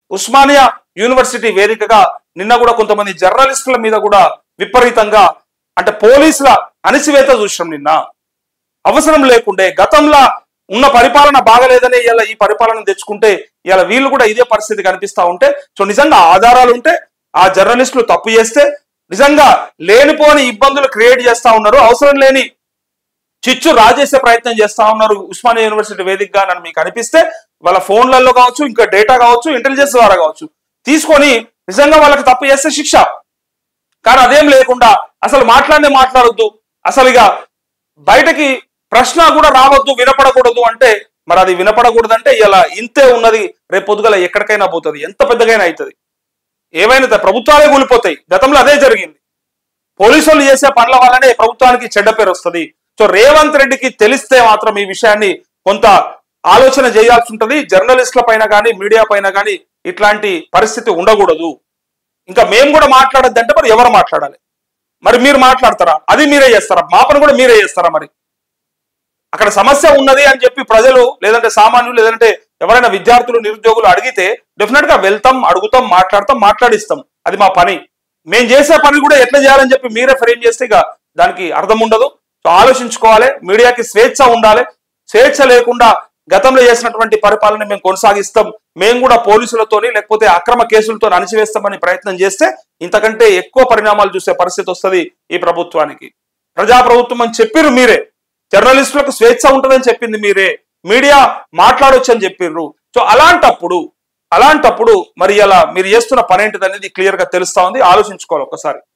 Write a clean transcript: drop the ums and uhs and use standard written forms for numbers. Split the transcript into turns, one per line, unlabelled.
Osmania university వేదికగా నిన్న కూడా కొంతమంది జర్నలిస్టుల మీద కూడా విపరీతంగా అంటే పోలీసుల అణిచివేత చూసినాం నిన్న. అవసరం లేకుండే గతంలో ఉన్న పరిపాలన బాగలేదని ఇలా ఈ పరిపాలన తెచ్చుకుంటే ఇలా వీళ్ళు కూడా ఇదే పరిస్థితి కనిపిస్తా ఉంటే, సో నిజంగా ఆధారాలు ఉంటే ఆ జర్నలిస్టులు తప్పు చేస్తే నిజంగా లేనిపోని ఇబ్బందులు క్రియేట్ చేస్తా ఉన్నారు, అవసరం లేని చిచ్చు రాజేసే ప్రయత్నం చేస్తా ఉన్నారు ఉస్మానియా యూనివర్సిటీ వేదికగా నన్ను మీకు అనిపిస్తే వాళ్ళ ఫోన్లలో కావచ్చు, ఇంకా డేటా కావచ్చు, ఇంటెలిజెన్స్ ద్వారా కావచ్చు తీసుకొని నిజంగా వాళ్ళకి తప్పు చేస్తే శిక్ష. కానీ అదేం లేకుండా అసలు మాట్లాడొద్దు, అసలు ఇక బయటకి ప్రశ్న కూడా రావద్దు, వినపడకూడదు అంటే మరి అది వినపడకూడదంటే ఇలా ఇంతే ఉన్నది, రేపు పొద్దుగల ఎక్కడికైనా పోతుంది, ఎంత పెద్దగైనా అవుతుంది, ఏవైనా ప్రభుత్వాలే కూలిపోతాయి. గతంలో అదే జరిగింది. పోలీసులు చేసే పనుల వల్లనే ప్రభుత్వానికి చెడ్డ పేరు వస్తుంది. సో రేవంత్ రెడ్డికి తెలిస్తే మాత్రం ఈ విషయాన్ని కొంత ఆలోచన చేయాల్సి ఉంటుంది. జర్నలిస్టుల పైన కానీ మీడియా పైన కానీ ఇట్లాంటి పరిస్థితి ఉండకూడదు. ఇంకా మేము కూడా మాట్లాడొద్దంటే మరి ఎవరు మాట్లాడాలి? మరి మీరు మాట్లాడతారా? అది మీరే చేస్తారా? మా పని కూడా మీరే చేస్తారా? మరి అక్కడ సమస్య ఉన్నది అని చెప్పి ప్రజలు లేదంటే సామాన్యులు లేదంటే ఎవరైనా విద్యార్థులు నిరుద్యోగులు అడిగితే డెఫినెట్ గా వెళ్తాం, అడుగుతాం, మాట్లాడిస్తాం. అది మా పని. మేము చేసే పని కూడా ఎట్లా చేయాలని చెప్పి మీరే ఫ్రేమ్ చేస్తే ఇక దానికి అర్థం ఉండదు. సో ఆలోచించుకోవాలి. మీడియాకి స్వేచ్ఛ ఉండాలి. స్వేచ్ఛ లేకుండా గతంలో చేసినటువంటి పరిపాలన మేము కొనసాగిస్తాం, మేము కూడా పోలీసులతోని లేకపోతే అక్రమ కేసులతో అణిచివేస్తామని ప్రయత్నం చేస్తే ఇంతకంటే ఎక్కువ పరిణామాలు చూసే పరిస్థితి వస్తుంది ఈ ప్రభుత్వానికి. ప్రజాప్రభుత్వం అని చెప్పిర్రు మీరే, జర్నలిస్టులకు స్వేచ్ఛ ఉంటుందని చెప్పింది మీరే, మీడియా మాట్లాడొచ్చు అని చెప్పిర్రు. సో అలాంటప్పుడు మరి అలా మీరు చేస్తున్న పని ఏంటిది అనేది క్లియర్ గా తెలుస్తా ఉంది. ఆలోచించుకోవాలి ఒక్కసారి.